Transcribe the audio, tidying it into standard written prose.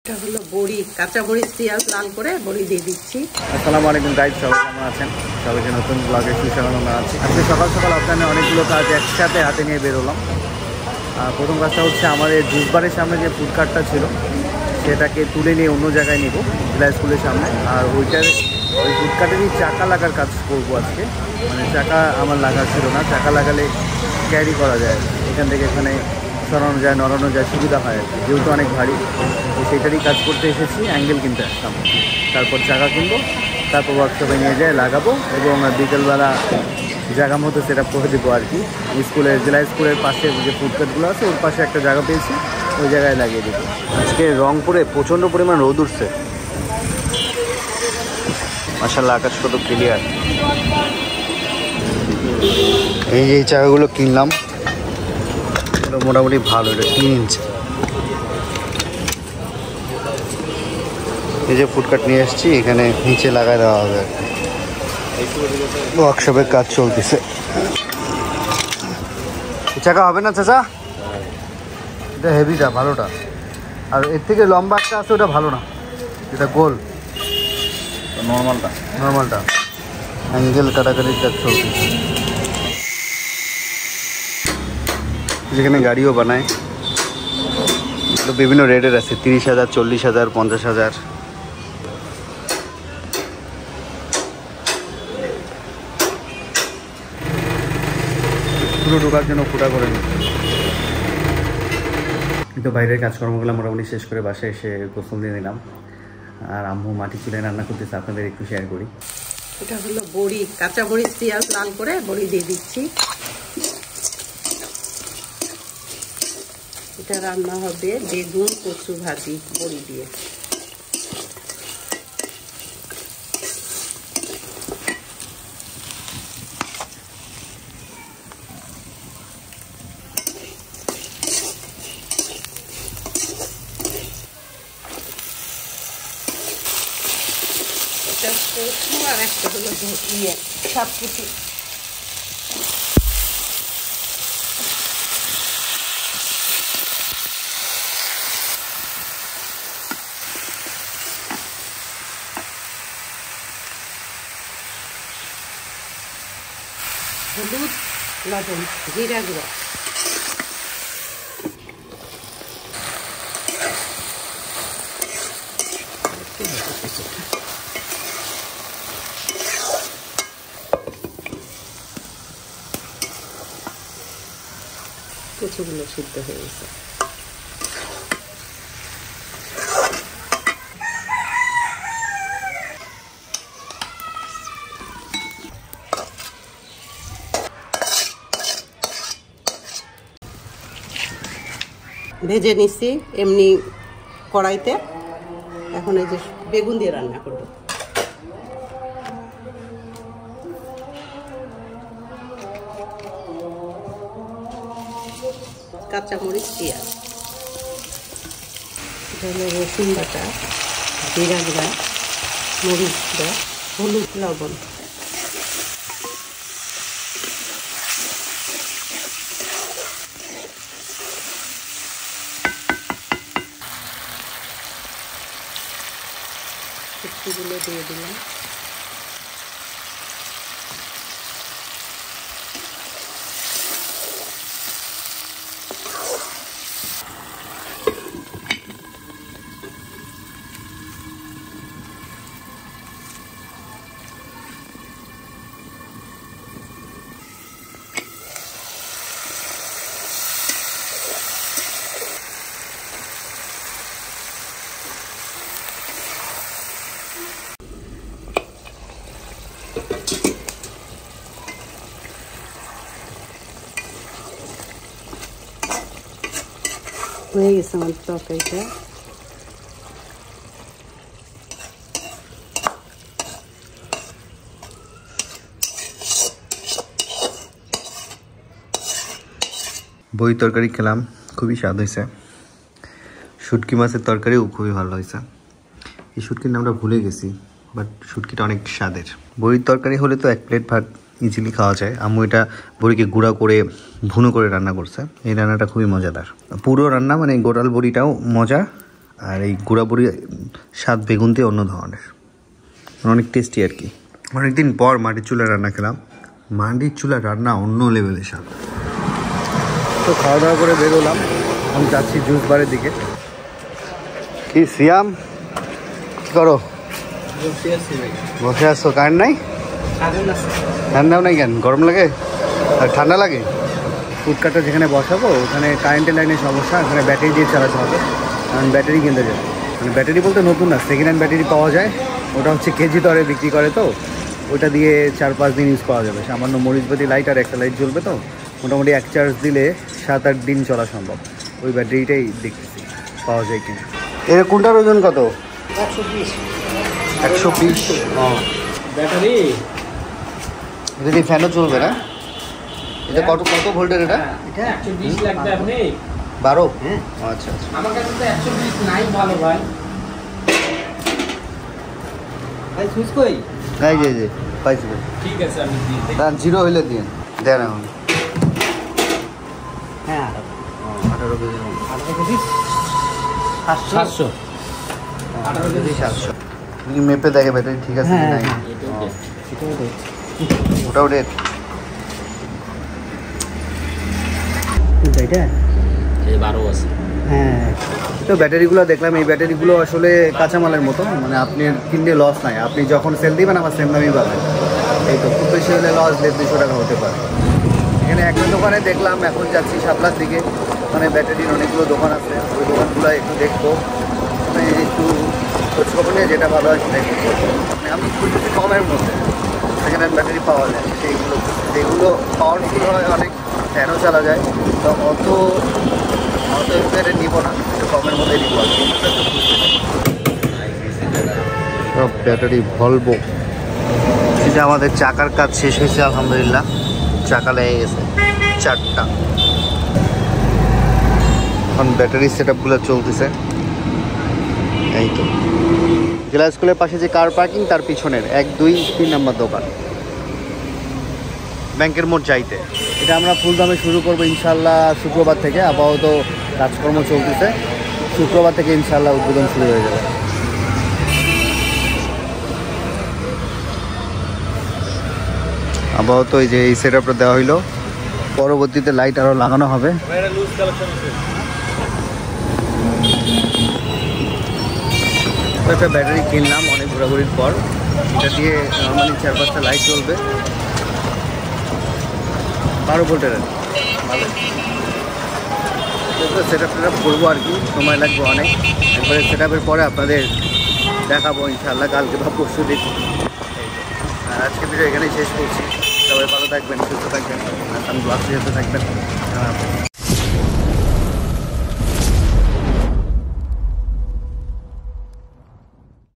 এটা হলো বড়ি, কাঁচা মরিচ পেঁয়াজ লাল করে বড়ি দিয়ে দিচ্ছি। আসসালামু আলাইকুম গাইস, সবাই কেমন আছেন? সবাইকে নতুন ব্লগে সুস্বাগতম জানাচ্ছি। আজকে সকাল সকাল আপনার অনেকগুলো কাজ একসাথে হাতে নিয়ে বেরোলাম। প্রথম কাজটা হচ্ছে আমাদের জুসবারের সামনে যে ফুড কার্টটা ছিল সেটাকে তুলে নিয়ে অন্য জায়গায় নিব, জেলা স্কুলের সামনে। আর ওই ফুড কার্টেরই চাকা লাগার কাজ করবো আজকে। মানে চাকা আমার লাগার ছিল না, চাকা লাগালে ক্যারি করা যায়, এখান থেকে এখানে সরানো যায়, নড়ানো যায়, সুবিধা হয় আর কি, যেহেতু অনেক ভারী। তো সেটারই কাজ করতে এসেছি, অ্যাঙ্গেল কিনতে আসতাম, তারপর চাকা কিনবো, তারপর ওয়ার্কশপে নিয়ে যায় লাগাবো এবং বিকেলবেলা জায়গা মতো সেট আপ করে দেবো আর কি। জেলা স্কুলের পাশে যে ফুডকার্টগুলো আছে ওর পাশে একটা জায়গা পেয়েছি, ওই জায়গায় লাগিয়ে দেবো। আজকে রংপুরে প্রচণ্ড পরিমাণ রোদ উঠছে, মাশাআল্লাহ আকাশ কত ক্লিয়ার। এই চাকাগুলো কিনলাম, মোটামুটি ভালো, এটা 3 ইঞ্চি। এই যে ফুডকার্ট নিয়ে এসেছি, এখানে নিচে লাগাই দেওয়া হবে। ওয়ার্কশপের কাজ চলতেছে। চাকা হবে না চাচা? এটা হেভিটা ভালোটা, আর এর থেকে লম্বা একটা আছে ওটা ভালো না, এটা গোল নর্মালটা। অ্যাঙ্গেল কাটাকাটির কাজ চলতেছে। যেখানে গাড়িও বানায়, এগুলো বিভিন্ন রেটের আছে, 30,000, 40,000, 50,000। পুরো ঢোকার জন্য ফুটা করে নি। কিন্তু বাইরের কাজকর্মগুলো মোটামুটি শেষ করে বাসায় এসে গোসল দিয়ে নিলাম। আর আম্মু মাটি চুলে রান্না করতেছে, আপনাদের একটু শেয়ার করি। এটা হলো বড়ি, কাঁচা মরিচ পেঁয়াজ লাল করে বড়ি দিয়ে দিচ্ছি। এটা রান্না হবে বেগুন কচু ভাজি বড়ি দিয়ে। এটা কচু আর একটা হলো সাতকুচি। হলুদ, লবণ, জিরা গুঁড়া। কচুগুলো সিদ্ধ হয়ে গেছে। ভেজে নিচ্ছি এমনি কড়াইতে। এখন এই যে বেগুন দিয়ে রান্না করব। কাঁচা মরিচ পেঁয়াজ, এটা হলো রসুন বাটা, জিরা গুঁড়া, মরিচ গুঁড়া, হলুদ, লবণ। শুটকিগুলো দিয়ে দিলাম। হয়ে গেছে আমার তরকারিটা। বই তরকারি খেলাম, খুবই স্বাদ হয়েছে। শুটকি মাছের তরকারিও খুবই ভালো হয়েছে। এই শুটকির নামটা ভুলে গেছি, বাট শুটকিটা অনেক স্বাদের। বড়ির তরকারি হলে তো 1 প্লেট ভাত ইজিলি খাওয়া যায়। আম্মু এটা বড়িকে গুঁড়া করে ভুনো করে রান্না করছে। এই রান্নাটা খুবই মজাদার। পুরো রান্না মানে গোটাল বড়িটাও মজা, আর এই গুঁড়াবুড়ি স্বাদ বেগুন দিয়ে অন্য ধরনের, অনেক টেস্টি আর কি। অনেকদিন পর মাটির চুলায় রান্না খেলাম, মাটির চুলার রান্না অন্য লেভেলের স্বাদ। তো খাওয়া দাওয়া করে বেরোলাম, আমি যাচ্ছি জুস বারের দিকে। কি সিয়াম, কি করো? বসে আসছো? কারেন্ট নাই? ঠান্ডাও নাই কেন? গরম লাগে আর ঠান্ডা লাগে? ফুডকার্টটা যেখানে বসাবো ওখানে কারেন্টের লাইনের সমস্যা, ওখানে ব্যাটারি দিয়ে চালাতে হবে। কারণ ব্যাটারি কিনতে যায়, মানে ব্যাটারি বলতে নতুন না, সেকেন্ড হ্যান্ড ব্যাটারি পাওয়া যায়। ওটা হচ্ছে কেজি দরে বিক্রি করে, তো ওটা দিয়ে 4-5 দিন ইউজ করা যাবে। সামান্য মরিচবাতি লাইট আর একটা লাইট জ্বলবে, তো মোটামুটি এক চার্জ দিলে 7-8 দিন চলা সম্ভব। ওই ব্যাটারিটাই দেখতেছি পাওয়া যায় কিনা। এর কোনটার ওজন কত? 120 ব্যাটারি। এটা দিয়ে ফ্যানও চলবে না? এটা কত ভোল্টের? এটা 120 লাগবে আপনি 12? আচ্ছা আচ্ছা। আমার কাছে তো 120 নাই ভালো ভাই। ভাই সুইচ কই? এই যে পাইছি ভাই। ঠিক আছে আমি দিয়ে দিই। তার 0 হইলে দিন দেন এখন। হ্যাঁ 18 কেজি 700 18 কেজি 700। তুমি মেপে দেখে ব্যাটারি ঠিক আছে কি নাই? ওটাও ডেট। এটা এই 12 আছে। হ্যাঁ, তো ব্যাটারিগুলো দেখলাম, এই ব্যাটারিগুলো আসলে কাঁচামালের মতো, মানে আপনি কিনলে লস নাই, আপনি যখন সেল দিবেন আমার সেম দামই পাবেন। এই তো খুব বেশি হলে লস 150-200 টাকা হতে পারে। এখানে একটা দোকানে দেখলাম, এখন যাচ্ছি শাপলার দিকে, ওখানে ব্যাটারির অনেকগুলো দোকান আছে, ওই দোকানগুলো একটু দেখবো, মানে একটু খোঁজখবর নিয়ে যেটা ভালো হয় সেটাই করবো। আমি খুঁজছি কমের মধ্যে সেখানে ব্যাটারি পাওয়া যায়, সেইগুলো যেগুলো পাওয়ারফুল হয়, অনেক ফ্যানও চালা যায়, তো অত এমপিয়ারের নিব না, একটু কমের মধ্যে নিব আর কি। সব ব্যাটারি ভলভো। এটা আমাদের চাকার কাজ শেষ হয়েছে আলহামদুলিল্লাহ, চাকা লেগে গেছে 4টা। এখন ব্যাটারি সেট আপগুলো চলতেছে। এই তো জেলা স্কুলের পাশে যে কার পার্কিং, তার পিছনের 1, 2, 3 নম্বর দোকান, ব্যাংকের মোড় যাইতে। এটা আমরা ফুলদামে শুরু করবো ইনশাল্লাহ শুক্রবার থেকে। আপাতত কাজকর্ম চলতেছে, শুক্রবার থেকে ইনশাল্লাহ উদ্বোধন শুরু হয়ে যাবে। আপাতত এই যে এই সেট আপটা দেওয়া হইলো, পরবর্তীতে লাইট আরও লাগানো হবে। একটা ব্যাটারি কিনলাম অনেক ঘোরাঘুরির পর, এটা দিয়ে নর্মালি 4-5টা লাইট চলবে, 12 ভোল্টের। সেট আপ করবো আর কি, সময় লাগবে অনেক। একবারে সেট আপের পরে আপনাদের দেখাবো ইনশাআল্লাহ কালকে বা পরশু দিন। আর আজকে ভিডিও এখানেই শেষ করছি। সবাই ভালো থাকবেন, সুস্থ থাকবেন, ব্লগ যেতে থাকবেন।